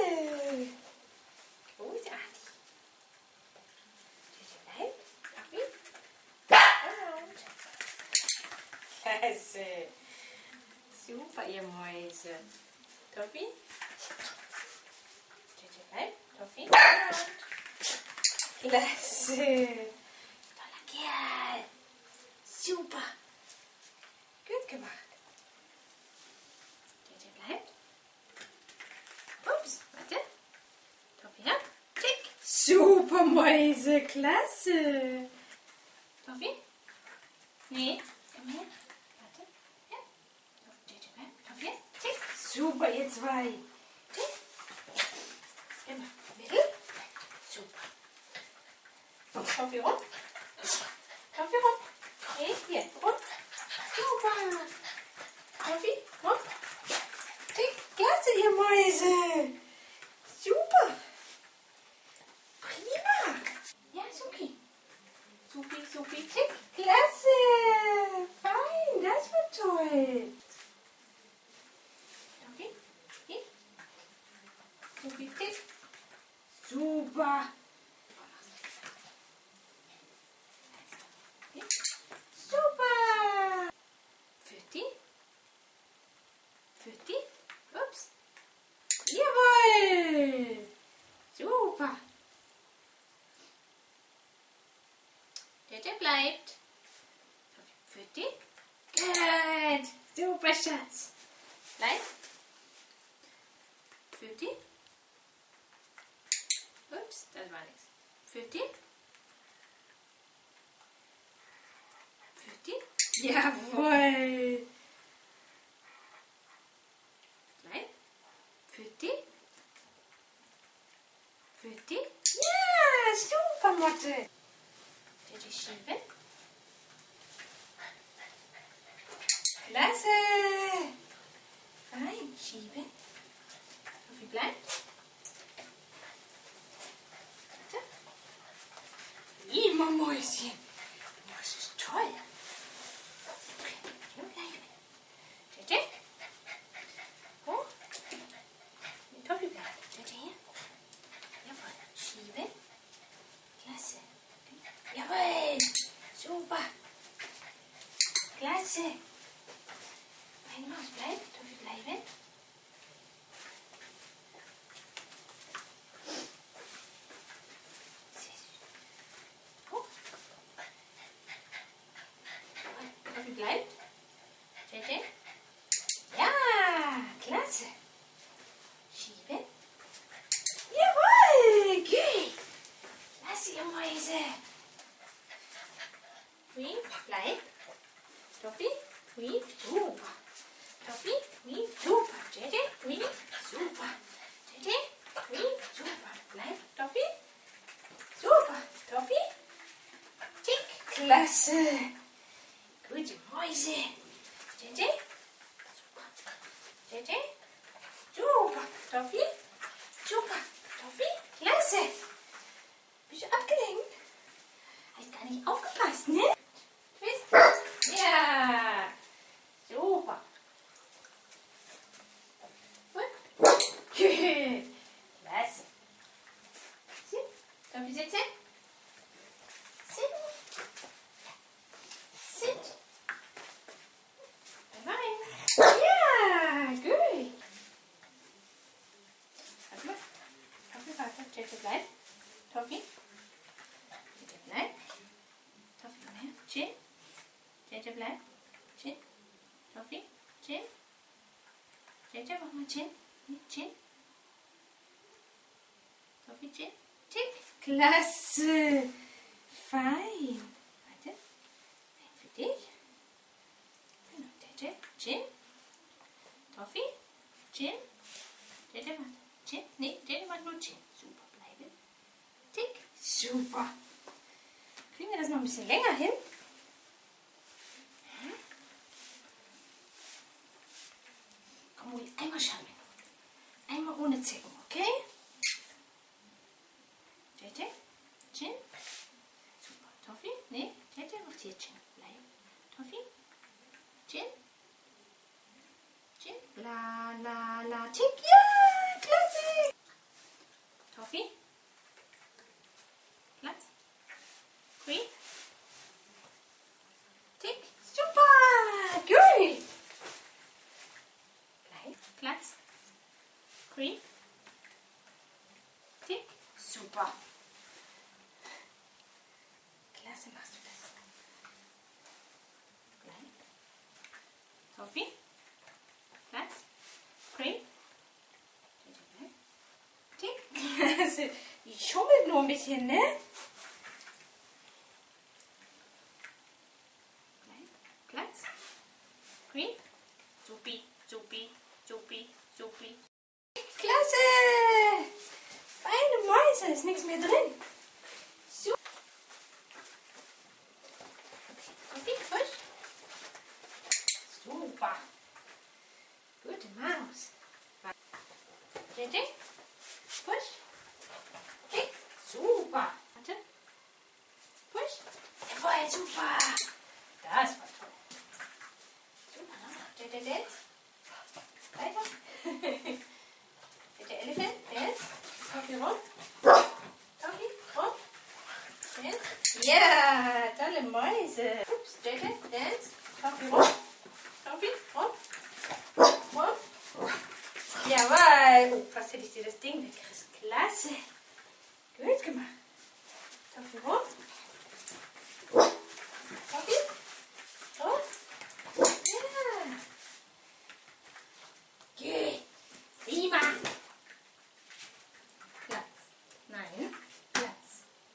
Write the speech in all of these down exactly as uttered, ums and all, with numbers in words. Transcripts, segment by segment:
Großartig. Bleib. Toffi. Und. Klasse. Super, ihr Mäuse. Toffi. Bleib. Toffi. Und. Klasse. Toller Kerl. Super. Gut gemacht. Der bleibt. Ups, warte. Toffi ab. Tick. Super, Mäuse. Klasse. Toffi? Nee. Komm her. Warte. Ja. Der bleibt. Toffi. Tick. Super, ihr zwei. Tick. Immer. Mittel. Super. Toffi rum. Toffi rum. Hey, hier. Rum. Super. Toffi, rum. Tick. Klasse, ihr Mäuse. Super. Prima. Ja, supi. Supi, supi, tick. Klasse. Fein, das war toll. Toffi, hier. Supi, tick. Super. Super. Pfötti. Pfötti. Ups. Jawohl. Super. Der, der bleibt. Pfötti. Gut. Super, Schatz. Bleib. Pfötti. Ups, das war nichts. Pfötti. Pfötti. Jawohl. Bleib. Pfötti. Pfötti. Ja, super, Motte. Bitte schieben. Klasse. Fein, schieben. Wie bleibt? Warte. Immer Mäuschen. Das ist toll. Tete. Hoch. Mit Toffi bleiben. Tete hier. Jawohl. Schieben. Klasse. Jawohl. Super. Klasse. Meine Maus bleibt. Toffi bleiben. Hoch. Toffi bleibt. Tete. Ja, klasse. Schieben. Jawohl, gut. Klasse, ihr Mäuse. Wie, bleib. Toffi, wie, super. Toffi, wie, super. Tete, wie, super. Tete, wie, super. Bleib, Toffi. Super. Toffi. Tick, klasse. Gute Mäuse. Tete. Super. Tete. Super. Toffi. Super. Toffi. Klasse. Bist du abgelenkt? Hast gar nicht aufgepasst, ne? Twist. Ja. Super. Gut. Klasse. Sit. Toffi, sitze. Sit. Sit. Rein. Ja, gut. Warte mal. Toffi, warte. Tete, bleib. Toffi. Tete, bleib. Toffi, komm her. Chin. Tete, bleib. Chin. Toffi. Chin. Tete, mach mal Chin. Chin. Toffi, Chin. Tick. Klasse. Fein. Warte. Für dich. Genau. Tete. Chin. Toffi. Chin. Tete macht Chin. Nee, Tete macht nur Chin. Super, bleiben. Tick. Super. Kriegen wir das noch ein bisschen länger hin? Hm? Komm, ruhig einmal schaffen. Einmal ohne Zicken, okay? Tete. Chin. Super. Toffi. Nee, Tete macht hier Chin. Bleiben. Toffi. Chin. Chin. La, la, la. Tick. Ja, klasse. klasse machst du das. Bleib. Sophie. Bleib. Cream. Tick. Klasse. Die schummelt nur ein bisschen, ne? Bleib. Platz. Cream. Supi, supi, supi, supi. Klasse! Feine Mäuse, ist nichts mehr drin. Super. Okay, frisch. Super. Gute Maus. J J, push. Okay, super. Warte. Push. Jawohl, super. Das war toll. Super, noch. J J, dance. Weiter. Der Elephant, dance. Toffee rum. Toffee rum. Dance. Ja, tolle Mäuse. Ups, J J, dance. Toffee rum. Toffee rum. Rum. Jawohl. Oh, fast hätte ich dir das Ding weggerissen. Klasse. Gut gemacht. Toffee rum. Toffee. Rum. Ja. Gut. Prima. Platz. Nein. Platz.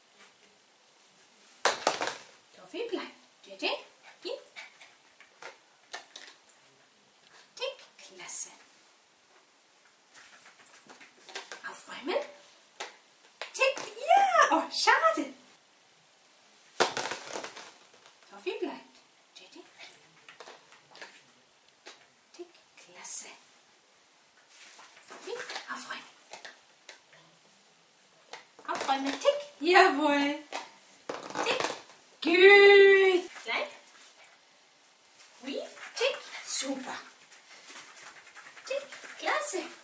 Toffee bleibt. J J. Hier. Tick. Klasse. Aufräumen. Tick. Ja. Oh, schade. Toffee bleibt. J J. Tick. Klasse. Toffee. Aufräumen. Aufräumen. Tick. Jawohl. Tick. Gut. Bleib. Weave. Tick. Super. Tick. Klasse.